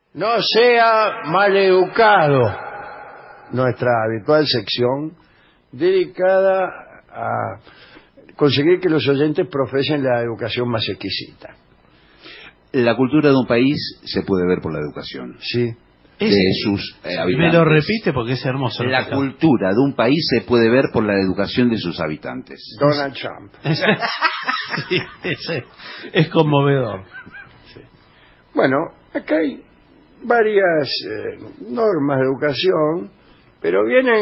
No sea maleducado. Nuestra habitual sección dedicada a conseguir que los oyentes profesen la educación más exquisita. La cultura de un país se puede ver por la educación. Sí. De sus habitantes. Me lo repite porque es hermoso. La cultura de un país se puede ver por la educación de sus habitantes. Donald Trump. Sí, es conmovedor. Sí. Bueno, acá hay varias normas de educación, pero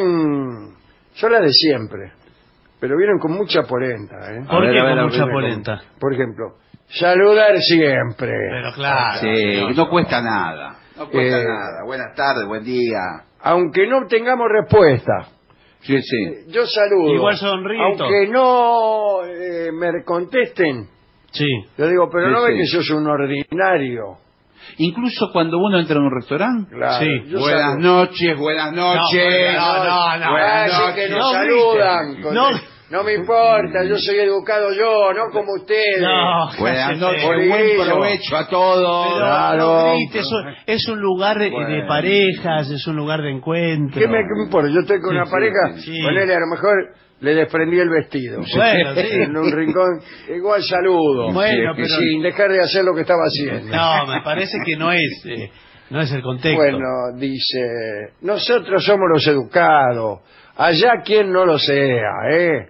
son las de siempre, pero vienen con mucha polenta. ¿Por qué con mucha polenta? Por ejemplo, saludar siempre. Pero claro. Sí, no cuesta nada. No cuesta nada. Buenas tardes, buen día. Aunque no tengamos respuesta. Sí, sí. Yo saludo. Igual sonríe. Aunque no me contesten. Sí. Yo digo, pero Sí, no sí. ve que sos un ordinario. Incluso cuando uno entra en un restaurante. Claro. Sí. Yo Buenas saludo. noches, buenas noches. No. Buenas Así que noches. nos No saludan. grite. No me importa, yo soy educado yo, no como ustedes. No, Buenas noches, Bolillo. buen provecho a todos. Pero Claro. no grite, es un lugar de Bueno. parejas, es un lugar de encuentro. ¿Qué me importa? Yo estoy con Sí, una sí, pareja, sí. ponele, a lo mejor le desprendí el vestido. Bueno, sí. En un rincón, igual saludo. Bueno, pero- sin dejar de hacer lo que estaba haciendo. No, me parece que no es el contexto. Bueno, dice, nosotros somos los educados, allá quien no lo sea,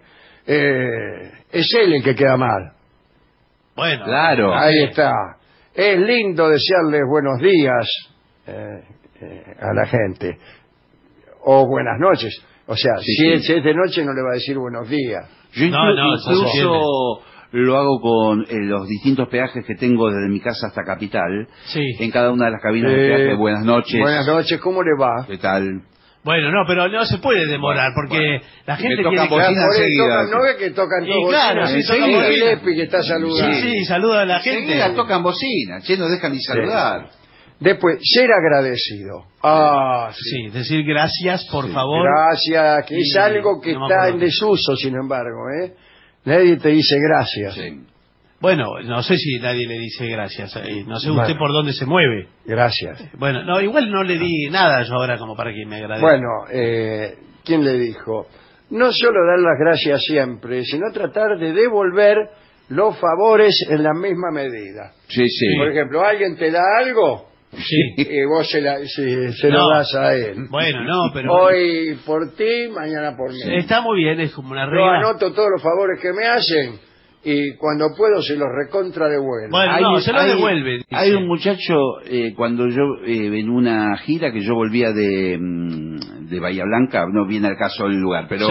es él el que queda mal. Bueno, Claro. Ahí está. Es lindo desearles buenos días a la gente, o buenas noches. O sea, Sí, si sí. es de noche no le va a decir buenos días. Yo No, eso se incluso lo hago con los distintos peajes que tengo desde mi casa hasta Capital. sí. En cada una de las cabinas de peaje, buenas noches. Buenas noches, ¿cómo le va? ¿Qué tal? Bueno, no, pero no se puede demorar porque la gente Me tocan quiere que... bocina Por ahí enseguida. tocan, ¿no ve que tocan Y todos claro, bocinas? sí, tocan Y bocina. Lepi que está saludando. Sí, saluda a la gente. Enseguida tocan bocina, che, no dejan ni saludar. Después, ser agradecido. Ah, sí. Sí, decir gracias, por favor. Gracias, que es Sí, algo que no me está acuerdo. en desuso, sin embargo, Nadie te dice gracias. Sí. Bueno, no sé si nadie le dice gracias. No sé usted Bueno. por dónde se mueve. Gracias. Bueno, no, igual no le di nada yo ahora como para que me agradezca. Bueno, ¿quién le dijo? No solo dar las gracias siempre, sino tratar de devolver los favores en la misma medida. Sí, sí. Por ejemplo, alguien te da algo Sí. y vos se lo No. das a él. Bueno, no, pero... Hoy por ti, mañana por mí. Está muy bien, es como una Yo regla. anoto todos los favores que me hacen y cuando puedo se los recontra devuelvo. Bueno, no, se lo devuelve. Dice. Hay un muchacho, cuando yo en una gira que yo volvía de Bahía Blanca, no viene al caso del lugar, pero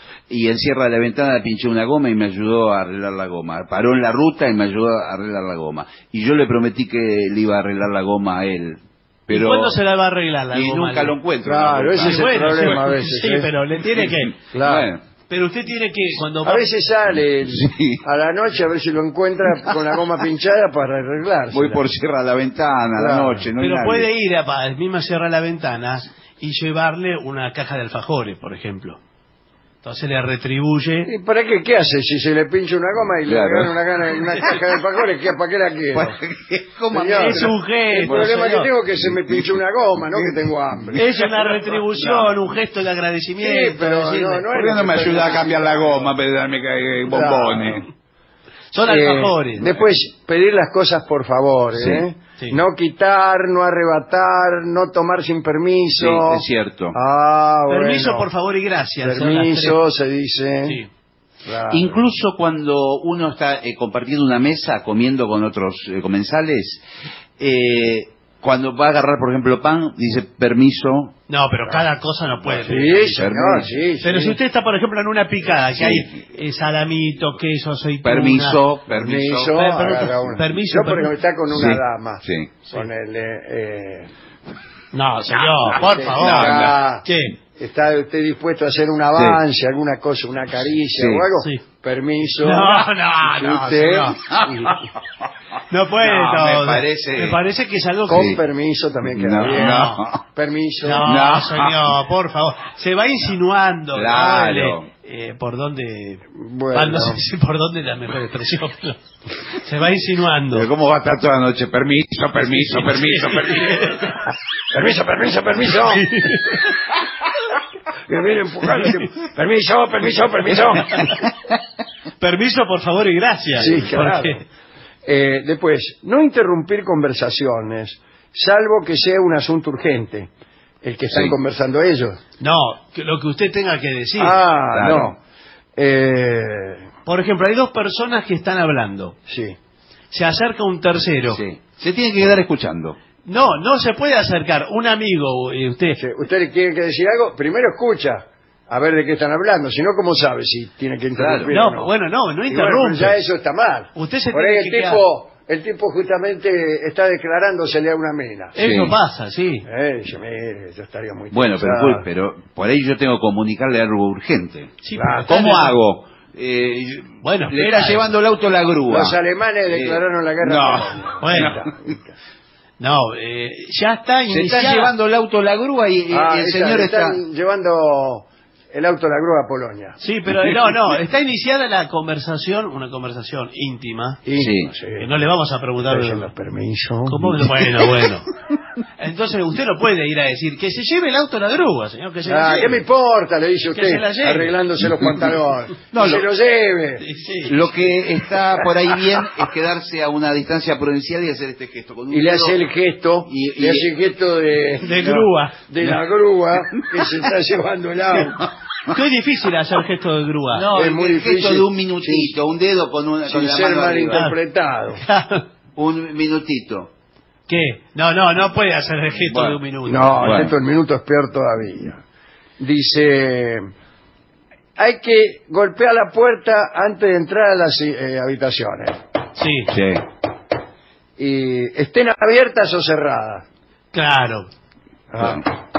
y encierra la ventana, pinché una goma y me ayudó a arreglar la goma. Paró en la ruta y me ayudó a arreglar la goma. Y yo le prometí que le iba a arreglar la goma a él. Pero ¿Y cuándo se la va a arreglar la y goma? nunca lo encuentro. Claro, ese es el Bueno, problema a sí, veces. Sí, pero le tiene que... Claro. Bueno, Pero usted tiene que... cuando A veces sale Sí. a la noche a ver si lo encuentra con la goma pinchada para arreglarse. voy por cierra la ventana a la Claro. noche. No hay Pero nadie. puede ir a misma cerrar la ventana y llevarle una caja de alfajores, por ejemplo. Entonces le retribuye. ¿Y para qué? ¿Qué hace? Si se le pincha una goma y Claro. le regalan una caja de alfajores, ¿para qué la quiero? ¿Cómo Señor, Es un gesto, el problema señor. que tengo es que se me pinchó una goma, no que tengo hambre. Es una retribución, un gesto de agradecimiento. Sí, pero decirle, no ¿Por qué no me ayuda a cambiar la goma en vez de darme bombones? Son alfajores. Después, pedir las cosas por favor, Sí, sí. No quitar, no arrebatar, no tomar sin permiso. Sí, es cierto. Ah, Permiso, bueno. por favor y gracias. son las Permiso, se dice. tres. Sí. Claro. Incluso cuando uno está compartiendo una mesa, comiendo con otros comensales, cuando va a agarrar, por ejemplo, pan, dice permiso. No, pero cada cosa no puede. Sí, señor, sí. Pero sí. si usted está, por ejemplo, en una picada, que Sí. hay salamito, queso, aceituna... Permiso. Permiso, agarra uno. permiso, Yo, por ejemplo, está con una Sí, dama. sí. Con No, señor, por favor. Está, ¿Qué? ¿Está usted dispuesto a hacer un avance, alguna cosa, una caricia Sí. o algo? Sí. Permiso. No, Usted, señor. No puede No, todo. me parece que es algo con que... permiso también queda No, bien. no. Permiso. No, No. señor, por favor. Se va insinuando. Claro. ¿no? por dónde... Bueno. No sé si por dónde es la mejor expresión. Se va insinuando. Pero ¿cómo va a estar toda la noche? Permiso, permiso, permiso, permiso. Permiso, permiso, permiso. Que viene empujando. Permiso, permiso, permiso. Permiso, por favor, y gracias. Sí, claro. Porque... Después, no interrumpir conversaciones, salvo que sea un asunto urgente. El que están Sí. conversando ellos. No, lo que usted tenga que decir. Claro. Por ejemplo, hay dos personas que están hablando. Sí. Se acerca un tercero. Sí. Se tiene que quedar escuchando. No se puede acercar. Un amigo, usted... Sí, usted le tiene que decir algo, primero escucha a ver de qué están hablando, si no, ¿cómo sabe si tiene que interrumpir o no? No, bueno, no Y bueno, interrumpe. pues ya eso está mal. Usted se Por ahí tiene que el tipo justamente está declarándole a una mina. Eso Sí. pasa, sí. Dice, mire, yo estaría muy Bueno, interesado. pero por ahí yo tengo que comunicarle algo urgente. Sí, Claro. pero ¿Cómo está- hago? Bueno, le está llevando el auto a la grúa. Los alemanes declararon la guerra. no. a Polonia. Bueno. Ahí está. No, ya está Se iniciada. está llevando el auto a la grúa y el señor está... Están llevando el auto a la grúa a Polonia. Sí, pero no, está iniciada la conversación, una conversación íntima, Y, Sí. que no le vamos a preguntar... Estoy diciendo permiso. ¿Cómo? Bueno. Entonces usted no puede ir a decir que se lleve el auto a la grúa, señor, que se la ¿Qué lleve. me importa? Le dice Que usted, se la lleve. arreglándose los pantalones. No, Que se lo lleve. Sí. Lo que está por ahí bien es quedarse a una distancia prudencial y hacer este gesto. Con un Y le dedo. hace el gesto, Y- le hace el gesto De grúa. de la grúa que se está llevando el auto. Qué difícil hacer gesto de grúa. No, Es el muy gesto difícil. de un minutito, un dedo con una con Sin la ser mano arriba. malinterpretado. Un minutito. ¿Qué? No puede hacer el gesto Bueno. de un minuto. No, Bueno. el gesto del minuto es peor todavía. Dice, hay que golpear la puerta antes de entrar a las habitaciones. Sí, Sí. Y estén abiertas o cerradas. claro. Ah.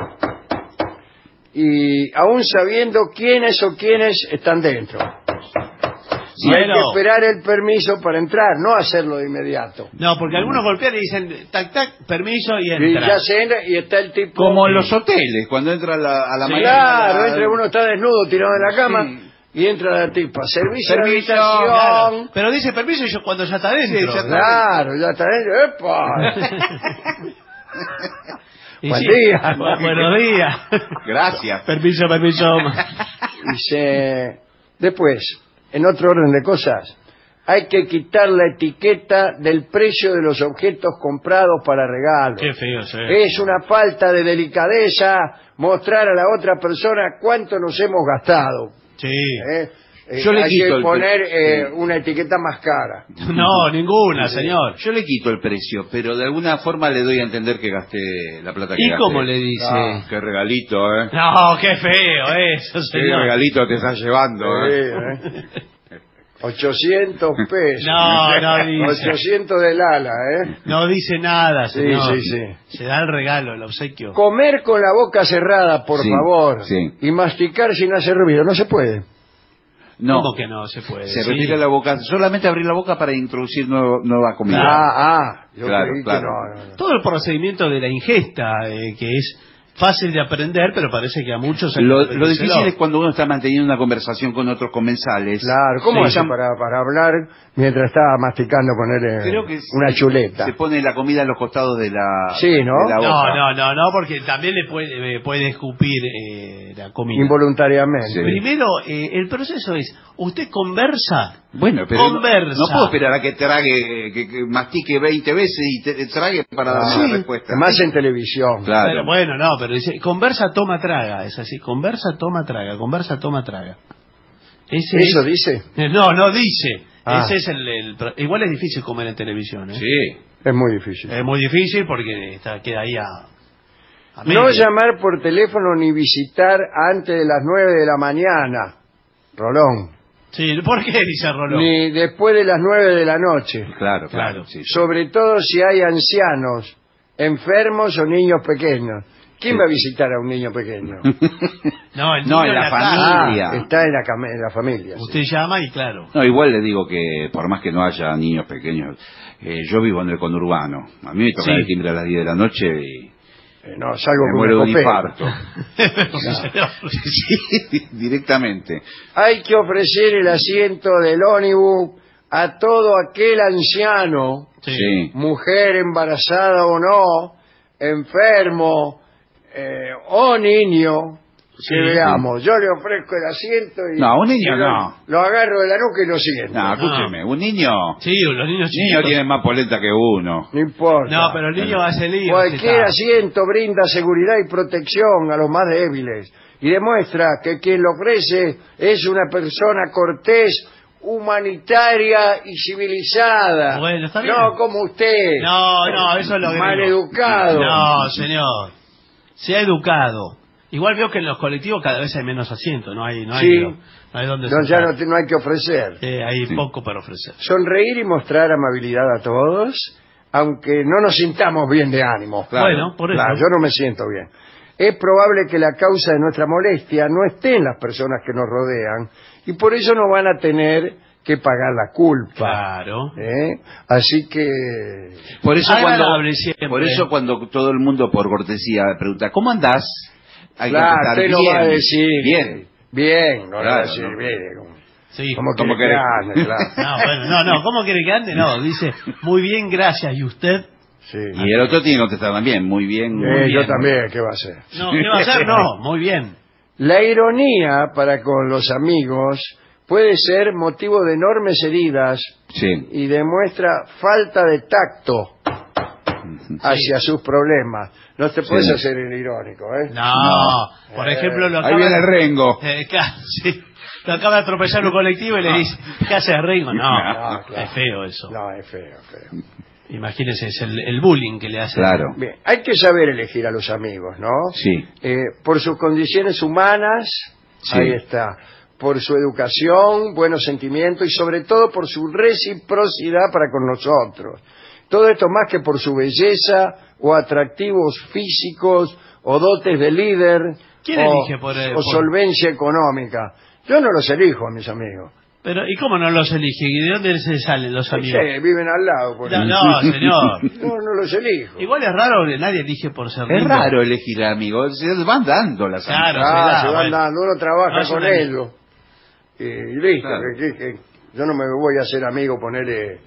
Y aún sabiendo quiénes o quiénes están dentro. Y hay que Bueno. esperar el permiso para entrar, no hacerlo de inmediato. No, porque algunos golpean y dicen, tac, tac, permiso, y Y entra. ya se entra y está el tipo... Como en los hoteles, cuando entra a la Sí, mañana. Claro, entra uno, está desnudo, tirado en la cama, Sí. y entra la tipa. Servicio de Permiso, habitación. Claro. Pero dice permiso y yo cuando ya está dentro. Sí, ya está. Claro, ya está dentro. ¡Epa! Y Buen sí, día. Buenos días. Gracias. Permiso. Dice, después, en otro orden de cosas, hay que quitar la etiqueta del precio de los objetos comprados para regalo. Qué feo, sí. Es una falta de delicadeza mostrar a la otra persona cuánto nos hemos gastado. Sí. ¿eh? Yo le Hay quito que el poner pre- una etiqueta más cara. No, ninguna, señor. Yo le quito el precio, pero de alguna forma le doy a entender que gasté la plata que ¿Y gasté. cómo le dice? Ah. Qué regalito, ¿eh? No, qué feo eso, Qué señor. regalito te estás llevando, Sí, ¿eh? 800 pesos. No dice. 800 del ala, ¿eh? No dice nada, Sí, señor. sí, sí. Se da el regalo, el obsequio. Comer con la boca cerrada, por Sí, favor. sí. Y masticar sin hacer ruido. No se puede. No, ¿Cómo que no se puede? se Sí. retira la boca, solamente abrir la boca para introducir nueva comida. Yo Claro, creí claro. que no. Todo el procedimiento de la ingesta, que es fácil de aprender, pero parece que a muchos... hay que Lo aprendérselo. difícil es cuando uno está manteniendo una conversación con otros comensales. Claro, ¿cómo Sí. hace para hablar mientras estaba masticando con él Creo que una se- chuleta? Se pone la comida a los costados de la, Sí, ¿no? de la boca. No, porque también le puede escupir la comida. Involuntariamente. Sí. Primero, el proceso es, usted conversa, Bueno, pero Conversa. no puedo esperar a que trague, que mastique 20 veces y trague para darme Sí. la respuesta. Más en televisión. Claro. pero bueno, pero dice, conversa, toma, traga, es así, conversa, toma, traga, conversa, toma, traga. Ese ¿Eso es- dice? No dice. Ah. Ese es igual es difícil comer en televisión, ¿eh? Sí. Es muy difícil. Es muy difícil porque queda ahí a No medio. llamar por teléfono ni visitar antes de las 9 de la mañana. Rolón. Sí, ¿por qué dice Rolón? Ni después de las 9 de la noche. Claro, Claro. sí. Sobre todo si hay ancianos, enfermos o niños pequeños. ¿Quién Sí. va a visitar a un niño pequeño? No, el No, niño en la casa. familia. Está en la familia. sí. Usted llama y claro. No, igual le digo que por más que no haya niños pequeños, yo vivo en el conurbano. A mí me toca Sí. el timbre a las 10 de la noche y No, salgo Me con muero de un una escopeta. infarto. Sí, directamente. Hay que ofrecer el asiento del ónibus a todo aquel anciano, Sí. mujer embarazada o no, enfermo o niño, Sí, que veamos. Yo le ofrezco el asiento y No, un niño y lo, no. lo agarro de la nuca y lo siento. No, escúcheme, un niño. Sí, los niños Niño chiquitos. tiene más polenta que uno. No importa. No, pero el niño hace lío. Cualquier está. asiento brinda seguridad y protección a los más débiles y demuestra que quien lo ofrece es una persona cortés, humanitaria y civilizada. Bueno, está bien. No como usted. No, eso es lo que Maleducado. No, señor. Sea educado. Igual veo que en los colectivos cada vez hay menos asientos, no hay Sí. no hay donde No, ya sentar. no hay que ofrecer. Hay poco para ofrecer. Sonreír y mostrar amabilidad a todos, aunque no nos sintamos bien de ánimo. Claro, bueno, por eso. Claro, yo no me siento bien. Es probable que la causa de nuestra molestia no esté en las personas que nos rodean y por eso no van a tener que pagar la culpa. Claro. Así que... Por eso, Agradable siempre. por eso cuando todo el mundo por cortesía pregunta, ¿cómo andás? Hay que Claro, contestar usted no va a decir... Bien. Bien, no le va a Claro, decir no. bien. Sí. ¿Cómo ¿Cómo quiere que querés? ande? Claro. No, bueno, no, ¿cómo quiere que ande? No, dice, muy bien, gracias. ¿Y usted? Sí. Y el otro tiene que contestar también, muy bien. Muy Yo bien. también, ¿qué va a hacer? No, ¿qué va a hacer? No, muy bien. La ironía para con los amigos puede ser motivo de enormes heridas Sí. y demuestra falta de tacto hacia sus problemas. No te puedes Sí. hacer el irónico, ¿eh? No, por ejemplo, lo Ahí acaba viene Rengo. sí. Lo acaba de atropellar un colectivo y le dice, ¿qué hace Ringo? No, No, claro. es feo eso. No, es feo, feo. Imagínense, es el bullying que le hace. Claro. Bien, hay que saber elegir a los amigos, ¿no? Sí. Por sus condiciones humanas, Sí. ahí está. Por su educación, buenos sentimientos y sobre todo por su reciprocidad para con nosotros. Todo esto más que por su belleza o atractivos físicos o dotes de líder ¿Quién o, elige o solvencia económica. Yo no los elijo a mis amigos. Pero, ¿y cómo no los elige? ¿Y de dónde se salen los No amigos? sé, viven al lado. Por No, ejemplo. no, señor. No los elijo. Igual es raro que nadie elige por ser Es lindo. raro elegir amigos, se van dando las Claro. Ah, se se da, van bueno. dando, uno trabaja No, es con una- ellos. Y listo, Claro. que yo no me voy a hacer amigo, ponerle...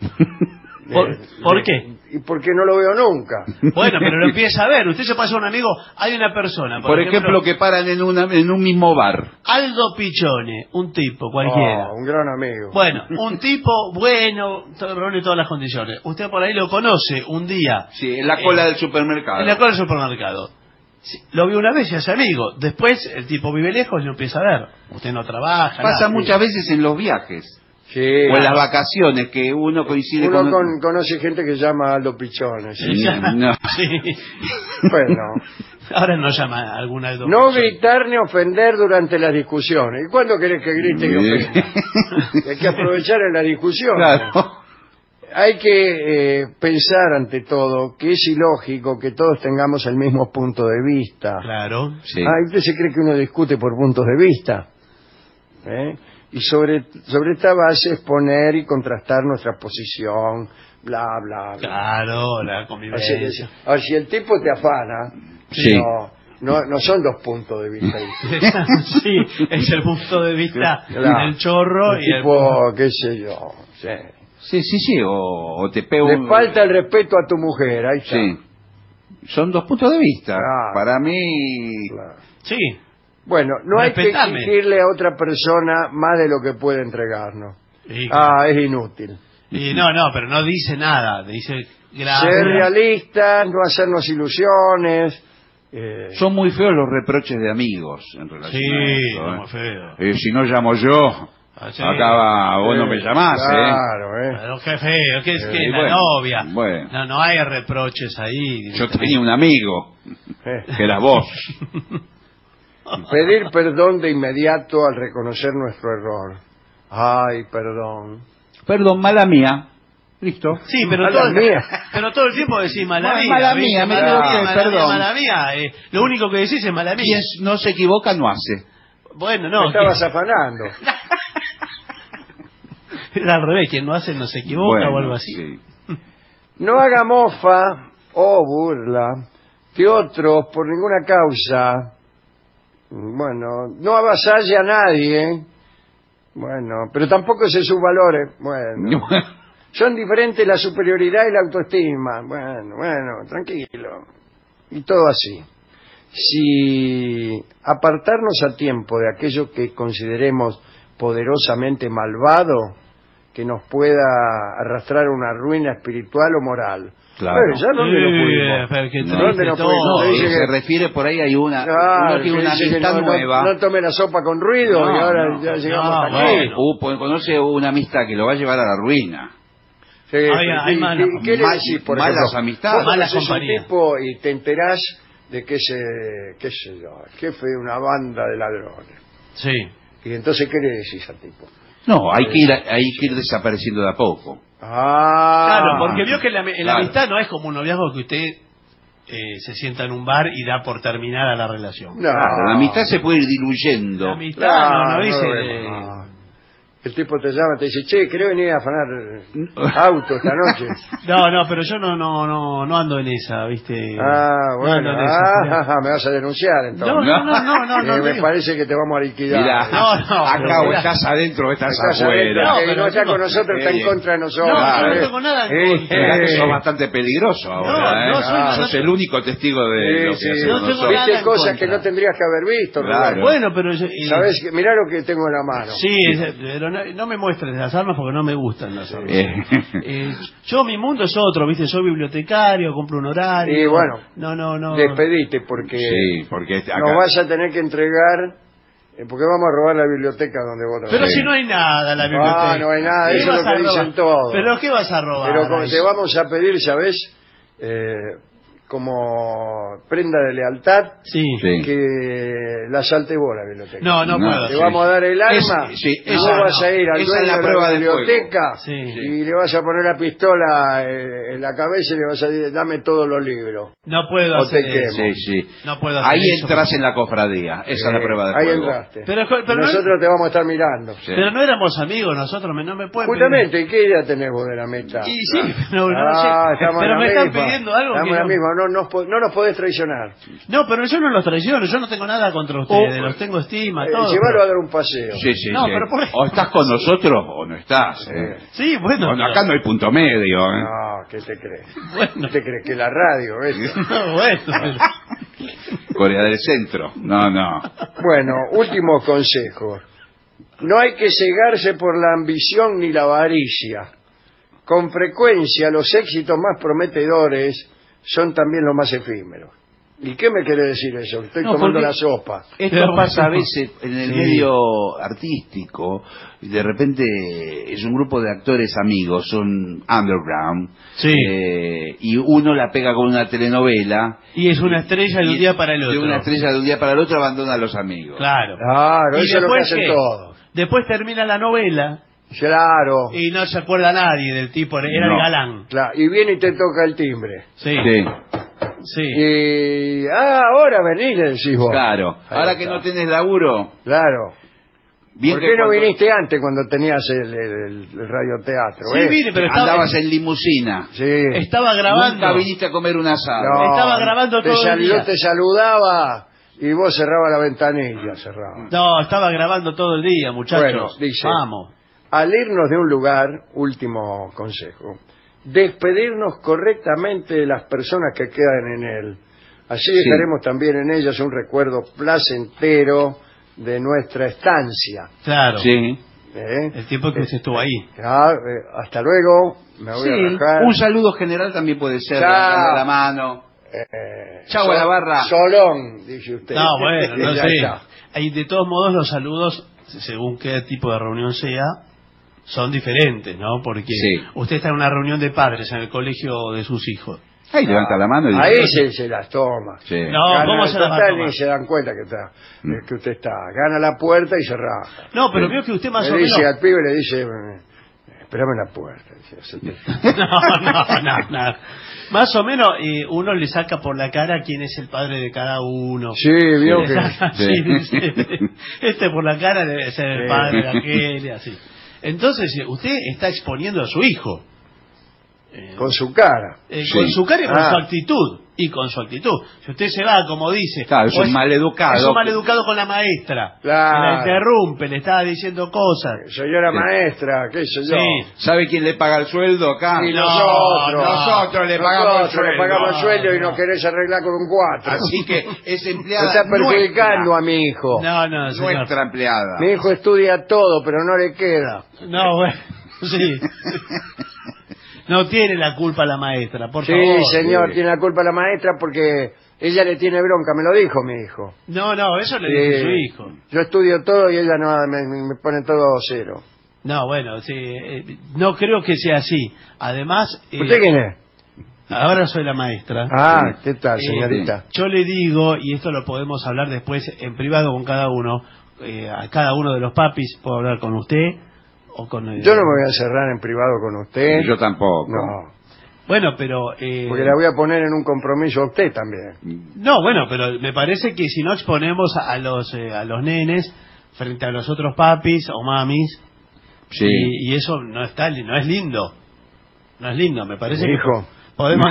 ¿Por qué? Y porque no lo veo nunca. Bueno, pero lo empieza a ver. Usted se pasa a un amigo, hay una persona, Por ejemplo, que paran en un mismo bar. Aldo Pichone, un tipo cualquiera. Oh, un gran amigo. Bueno, un tipo bueno, reúne todas las condiciones. Usted por ahí lo conoce un día. Sí, en la cola del supermercado. En la cola del supermercado. Sí, lo vio una vez y es amigo. Después el tipo vive lejos y lo empieza a ver. Usted no trabaja. Pasa nada. muchas veces en los viajes. Sí. O en las vacaciones, que uno coincide Uno con... conoce gente que se llama Aldo Pichones. Sí. No. Sí. Bueno, Ahora no llama a algún Aldo no Pichone. gritar ni ofender durante las discusiones. ¿Y cuándo querés que grite y ofenda? Hay que aprovechar en la discusión. Claro. Hay que pensar ante todo que es ilógico que todos tengamos el mismo punto de vista. Claro. Sí. ¿Usted se cree que uno discute por puntos de vista? Y sobre esta base exponer y contrastar nuestra posición, bla, bla, bla. Claro, la convivencia. Ahora, si el tipo te afana, Sí. no son dos puntos de vista. Sí, es el punto de vista Claro. del chorro El y el... tipo, qué sé yo. Sí. Sí, o te pego Le falta el respeto a tu mujer, ahí está. Sí. Son dos puntos de vista. Claro. Para mí... Claro. Sí, Bueno, no hay que Respetame. exigirle a otra persona más de lo que puede entregarnos. y, Es inútil. y no, pero no dice nada, dice gracias. Ser realistas, no hacernos ilusiones. Son muy feos los reproches de amigos en relación Sí, a esto, como feo. Si no llamo yo, Ah, sí. acá vos no me llamás, Claro, Pero qué feo, que es que la bueno, novia. bueno. No hay reproches ahí. Yo tenía un amigo, Eh. que era vos. Pedir perdón de inmediato al reconocer nuestro error. Ay, perdón. Perdón, mala mía. Listo. Sí, pero Mala todo, mía. pero todo el tiempo decís mala mía. Mala ¿viste? mía, me mala equivoqué, mía, mala perdón. mía, mala mía. Lo único que decís es mala mía. Quien no se equivoca no hace. Bueno, Me no. estabas afanando. Era al revés, quien no hace no se equivoca Bueno, o algo así. sí. No haga mofa o burla que otros, por ninguna causa, bueno, no avasalle a nadie, bueno, pero tampoco se subvalore, bueno, son diferentes la superioridad y la autoestima, bueno, tranquilo, y todo así. Si apartarnos a tiempo de aquello que consideremos poderosamente malvado, que nos pueda arrastrar a una ruina espiritual o moral. Claro. Ya dónde lo pudimos. ¿Dónde no pudimos? No, Dice que- se refiere por ahí hay una, Claro, uno tiene una dice que amistad nueva. no tome la sopa con ruido No, y ahora no, ya llegamos no, hasta aquí. Conoce una amistad que lo va a llevar a la ruina. Sí, hay ¿y malas- qué le decís, por malas ejemplo? amistades. Vos Malas conoces un compañías. tipo y te enterás de que qué sé yo, jefe de una banda de ladrones. Sí. Y entonces, ¿qué le decís al tipo? No, hay que ir desapareciendo de a poco. Claro, porque vio que la Claro. amistad no es como un noviazgo que usted se sienta en un bar y da por terminada la relación. No. Claro, la amistad se puede ir diluyendo. La amistad Claro, no dice... no. El tipo te llama y te dice, che, ¿querés venir a afanar auto esta noche? No, pero yo no ando en esa, ¿viste? Ah, bueno, No ando en esa. me vas a denunciar entonces. No, Me digo- parece que te vamos a liquidar. Mirá, No, acá o mirá. estás adentro o estás Estás afuera. adentro, No, que pero no está digo- con nosotros, está en contra de nosotros. No, yo no ¿eh? tengo nada en contra. Mirá que sos bastante peligroso ahora, No, ¿eh? soy- Sos el único testigo de lo que Sí, hacemos no tengo nosotros. nada Viste en cosas contra. que no tendrías que haber visto, Claro. Roberto. Bueno, pero... ¿Sabes? Mirá lo que tengo en la mano. Sí, pero no me muestres las armas porque no me gustan las armas. Eh, Yo, mi mundo es otro, ¿viste? Soy bibliotecario, compro un horario. Y bueno, No. despedite porque sí, porque acá... nos vas a tener que entregar, porque vamos a robar la biblioteca donde vos Pero trabajás. si no hay nada en la biblioteca. No hay nada, ¿Qué eso es vas lo que a robar? dicen todos. ¿Pero qué vas a robar? Pero como ahí? te vamos a pedir, ¿sabes? Como prenda de lealtad, Sí. Sí. que la salte vos la biblioteca. No No, puedo. Te sí. vamos a dar el arma, Sí, y vos esa vas no. a ir al Esa es dueño la de prueba la de fuego. biblioteca Sí. y le vas a poner la pistola en la cabeza y le vas a decir, dame todos los libros. No puedo O hacer te quemo. eso. Sí, sí. No puedo hacer Ahí eso. entras en la cofradía. Esa es la prueba de Ahí fuego. entraste. Pero Nosotros te vamos a estar mirando. Sí. Pero no éramos amigos nosotros, no me pueden Justamente, ¿qué idea tenés vos de la meta? pedir. Y sí, pero no sé. estamos en Pero la me están misma. pidiendo algo Estamos que en la no... misma, no nos podés traicionar. No, pero yo no los traiciono, yo no tengo nada contra ustedes, los tengo estima, todo. Llévalo a dar un paseo. Sí, sí, No, sí. pero por- O estás con nosotros o no estás. Sí, bueno. Bueno, pero- acá no hay punto medio. ¿eh? No, ¿qué te crees? Bueno. ¿Qué te crees? Que la radio, ¿ves? No, bueno, pero- Corea del Centro. No. Bueno, último consejo. No hay que cegarse por la ambición ni la avaricia. Con frecuencia los éxitos más prometedores son también los más efímeros. ¿Y qué me quiere decir eso? Estoy No, tomando porque- la sopa. Esto Pero pasa a bueno. veces en el Sí. medio artístico y de repente es un grupo de actores amigos, son underground, Sí. y uno la pega con una telenovela. Y es una estrella de un y día para el otro. De una estrella de un día para el otro abandona a los amigos. Claro. Claro, ¿Y eso es lo que después hacen qué? todos. Después termina la novela Claro, y no se acuerda nadie del tipo, era el No. galán. claro. Y viene y te toca el timbre. Sí, Sí, sí. Y... ahora venís, le decís vos. claro. Ahí Ahora está. que no tenés laburo, Claro. bien ¿Por que qué no cuando viniste antes cuando tenías el radioteatro? Sí, vine, pero estaba, andabas en limusina. Sí. estaba grabando. Nunca viniste a comer un asado. No, Estaba grabando te todo el día. Yo te saludaba y vos cerrabas la ventanilla, cerrabas. No, estaba grabando todo el día, muchachos. Bueno, dice- Vamos. Al irnos de un lugar, último consejo, despedirnos correctamente de las personas que quedan en él. Así Sí. dejaremos también en ellas un recuerdo placentero de nuestra estancia. Claro. Sí. ¿Eh? El tiempo que se estuvo ahí. Hasta luego, me voy a Sí, rajar. un saludo general también puede ser, Chao. dando la mano. Chau a la barra. Solón, dice usted. No, bueno, no Ya sé. está. Ahí, de todos modos, los saludos, según qué tipo de reunión sea, son diferentes, ¿no? Porque Sí. usted está en una reunión de padres en el colegio de sus hijos. Ahí levanta la mano y Ahí dice, se las toma. Sí. No, Gana ¿cómo el se las va a total tomar? y se dan cuenta que está, que usted está. Gana la puerta y se raja. No, pero veo que usted más Le o menos... dice al pibe, le dice, espérame en la puerta. Dice, No. Más o menos uno le saca por la cara quién es el padre de cada uno. Sí, vio que... Sí, este por la cara debe ser el Sí. padre de aquel y así. Entonces, usted está exponiendo a su hijo. Con su cara. Con su cara y con Ah. su actitud. Y con su actitud. Si usted se va, como dice... Claro, es o un maleducado. Es un maleducado con la maestra. Claro. Que la interrumpe, le estaba diciendo cosas. Señora Sí. maestra, qué sé yo. Sí. ¿Sabe quién le paga el sueldo acá? Y No, nosotros le pagamos el sueldo. le pagamos el sueldo y No. nos querés arreglar con un 4. Así que es empleada Está perjudicando nuestra, a mi hijo. No, señor. nuestra empleada. Mi hijo estudia todo, pero no le queda. No, bueno, sí. No tiene la culpa la maestra, por Sí, favor. señor, sí. tiene la culpa la maestra porque ella le tiene bronca, me lo dijo mi hijo. No, eso le dice su hijo. Yo estudio todo y ella no me pone todo cero. No, bueno, sí, no creo que sea así. Además, ¿Usted quién es? ahora soy la maestra. Ah, ¿qué tal, señorita? Yo le digo, y esto lo podemos hablar después en privado con cada uno, a cada uno de los papis, puedo hablar con usted o con... Yo no me voy a cerrar en privado con usted. Yo tampoco. No, Bueno, pero... porque la voy a poner en un compromiso a usted también. No, bueno, pero me parece que si no exponemos a los nenes frente a los otros papis o mamis, Sí. y eso no está, no es lindo. No es lindo, me parece Mi que hijo. podemos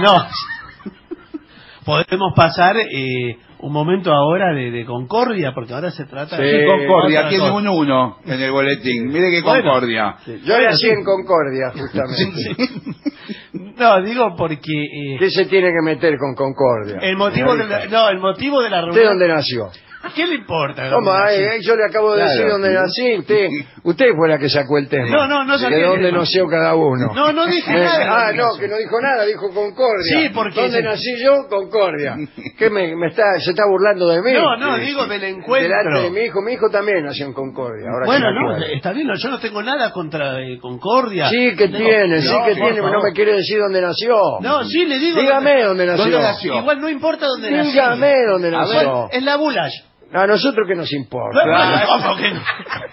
podemos pasar un momento ahora de concordia, porque ahora se trata Sí, Sí, Concordia, otra tiene cosa. un 1 en el boletín. Mire qué Bueno. Concordia. Yo nací en Concordia, justamente. No, digo porque ¿Qué se tiene que meter con Concordia? el motivo de la, el motivo de la ¿Usted reunión. dónde nació? ¿Qué le importa? ¿Cómo? dónde nací? Yo le acabo de decir Claro. dónde nací. Usted fue la que sacó el tema. No saqué De el dónde tema. nació cada uno. No dije nada. No, que no dijo nada, dijo Concordia. Sí, porque ¿Dónde nací yo? Concordia. ¿Qué se está burlando de mí? No, digo del encuentro. Delante de mi hijo también nació en Concordia. Ahora Bueno, que me no, acuerdo. está bien, yo no tengo nada contra Concordia. Sí que tiene, sí que por tiene, pero no favor. me quiere decir dónde nació. No, sí, le digo. Dígame dónde nació. ¿Dónde nació? Igual no importa dónde nací. Dígame dónde A ver, nació. en la Bulash. A nosotros que nos importa. ¿Cómo que no?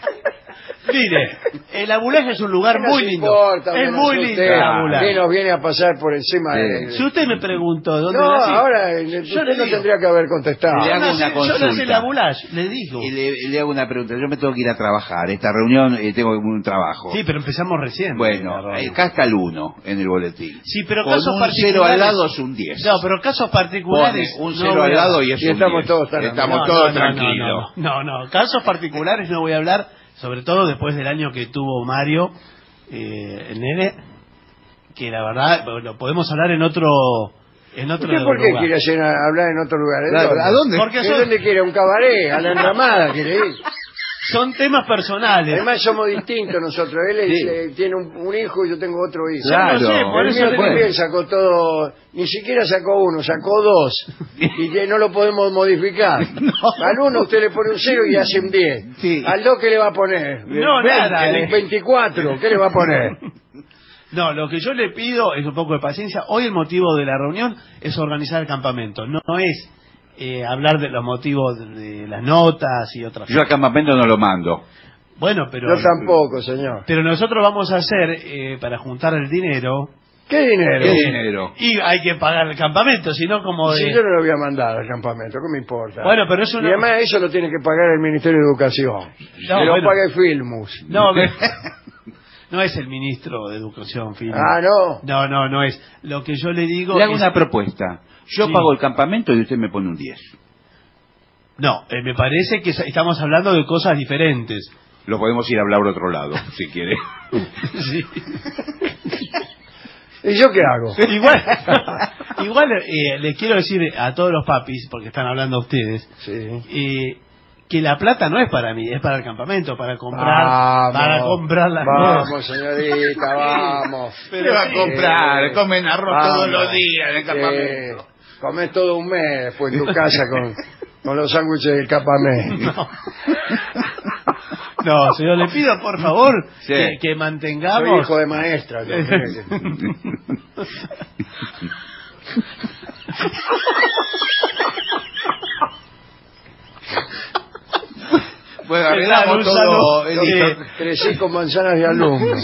Mire, el Abulaj es un lugar ¿Qué nos muy lindo. importa dónde Es muy nació lindo usted? el Abulaj. ¿Qué nos viene a pasar por encima de... Si usted me preguntó dónde No, nací, ahora yo usted le no digo. tendría que haber contestado. Le Yo hago nací, una yo nací en consulta. la Abulaj, le digo. Y le hago una pregunta. Yo me tengo que ir a trabajar. Esta reunión tengo un trabajo. Sí, pero empezamos recién. Bueno, La radio. acá está el 1 en el boletín. Sí, pero Con casos un particulares. 0 al lado es un 10. No, pero casos particulares. Pone un no 0 voy al a- lado y es Y un estamos 10. todos tan Estamos No, todos no, tranquilos. No, casos particulares no voy a hablar, sobre todo después del año que tuvo Mario, el nene, que la verdad lo podemos hablar en otro ¿Usted por qué lugar. quiere hablar en otro lugar? Claro, ¿a dónde? Porque ¿De son, dónde quiere? ¿Un cabaret? ¿A la enramada quiere ir? son temas personales. Además somos distintos nosotros. Él Sí. tiene un hijo y yo tengo otro hijo. Claro. Yo no sé, por El eso mío le también digo. sacó todo, ni siquiera sacó uno, sacó 2. Y que no lo podemos modificar. Al 1 usted le pone un 0 y hace un 10. Sí. Al 2, ¿qué le va a poner? No, 20, nada, 24, ¿qué le va a poner? No, lo que yo le pido es un poco de paciencia. Hoy el motivo de la reunión es organizar el campamento, no es hablar de los motivos de las notas y otras Yo al campamento no lo mando. Bueno, pero Yo tampoco, señor. pero nosotros vamos a hacer para juntar el dinero. ¿Qué dinero? ¿Qué dinero? Y hay que pagar el campamento, si no como de... Si yo no lo voy a mandar al campamento, ¿qué me importa? Bueno, pero es Y una... además eso lo tiene que pagar el Ministerio de Educación. No, que lo bueno. pague Filmus. No, no es el ministro de Educación, Philip. Ah, ¿no? No es. Lo que yo le digo Le hago es... una propuesta. Yo Sí. pago el campamento y usted me pone un 10. No, me parece que estamos hablando de cosas diferentes. Lo podemos ir a hablar a otro lado, si quiere. Sí. ¿Y yo qué hago? Igual les quiero decir a todos los papis, porque están hablando ustedes, Sí. que la plata no es para mí, es para el campamento, para comprar, las Vamos, cosas. señorita, vamos. Pero va a sí. comprar? Comen arroz Vamos. todos los días en el campamento. Comés todo un mes después en tu casa con los sándwiches del campamento. No, señor, le pido por favor Sí. que Soy mantengamos... hijo de maestra. yo. Bueno, arreglamos Un todo. saludo. Edith. Crecí con manzanas de alumno.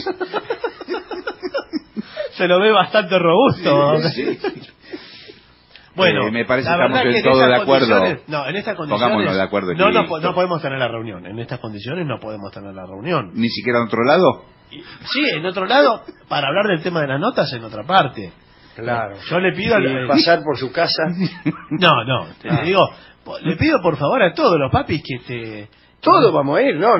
Se lo ve bastante robusto. Bueno, me parece la que estamos verdad del que en todo estas de acuerdo. condiciones- No, en estas condiciones... Pongámonos de acuerdo y No, listo. no podemos tener la reunión. En estas condiciones no podemos tener la reunión. Ni siquiera en otro lado. Sí, en otro lado, para hablar del tema de las notas, en otra parte. Claro. Yo le pido... Y pasar por su casa. No, le digo, le pido por favor a todos los papis que Todos vamos a ir, no.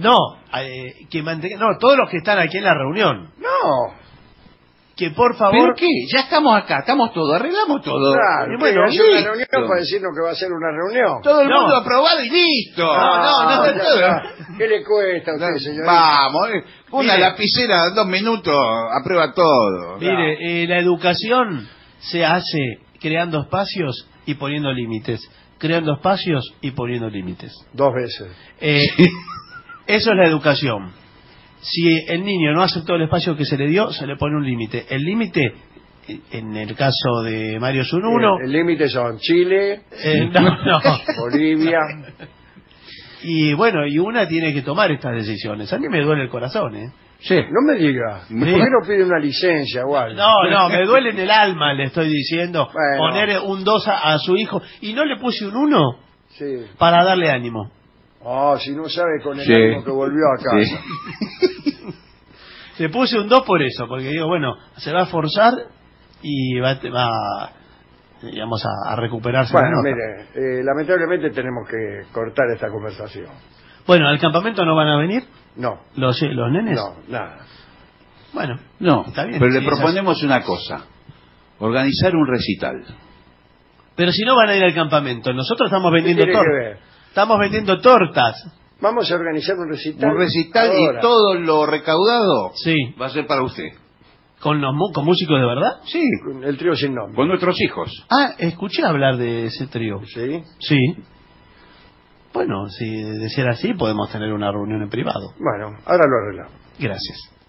que mantengan... No, todos los que están aquí en la reunión. No. Que por favor... ¿Pero qué? Ya estamos acá, estamos todos, arreglamos todo. Claro, Y bueno, hacer una listo. reunión para decirnos que va a ser una reunión. Todo el No. mundo aprobado y listo. No, ya está. ¿Qué le cuesta a usted, señor? Vamos, una Mire. lapicera, 2 minutos, aprueba todo. Mire, la educación se hace creando espacios y poniendo límites. Creando espacios y poniendo límites. 2 veces. Eso es la educación. Si el niño no aceptó el espacio que se le dio, se le pone un límite. El límite, en el caso de Mario Zununo... El límite son Chile, no. Bolivia. Y bueno, y una tiene que tomar estas decisiones. A mí me duele el corazón, ¿eh? Sí. No me diga. ¿Por qué no pide una licencia o algo? No, me duele en el alma, le estoy diciendo. Bueno. Poner un 2 a su hijo. Y no le puse un 1 Sí. para darle ánimo. Si no sabe con el Sí. ánimo que volvió a casa. Sí. Le puse un 2 por eso, porque digo, bueno, se va a forzar y va digamos, a recuperarse. la Bueno, nota. mire, lamentablemente tenemos que cortar esta conversación. Bueno, ¿al campamento no van a venir No, los nenes? no, nada. Bueno, No, está bien. pero sí, le proponemos es una cosa. Organizar un recital. así. Pero si no van a ir al campamento, nosotros estamos vendiendo tiene que tortas. ver? Estamos vendiendo tortas. Vamos a organizar un recital. Un recital ahora. y todo lo recaudado Sí. va a ser para usted. ¿Con músicos de verdad? Sí, Con el trío sin nombre. con nuestros hijos. Ah, escuché hablar de ese trío. ¿Sí? Sí. Bueno, si de ser así, podemos tener una reunión en privado. Bueno, ahora lo arreglamos. Gracias.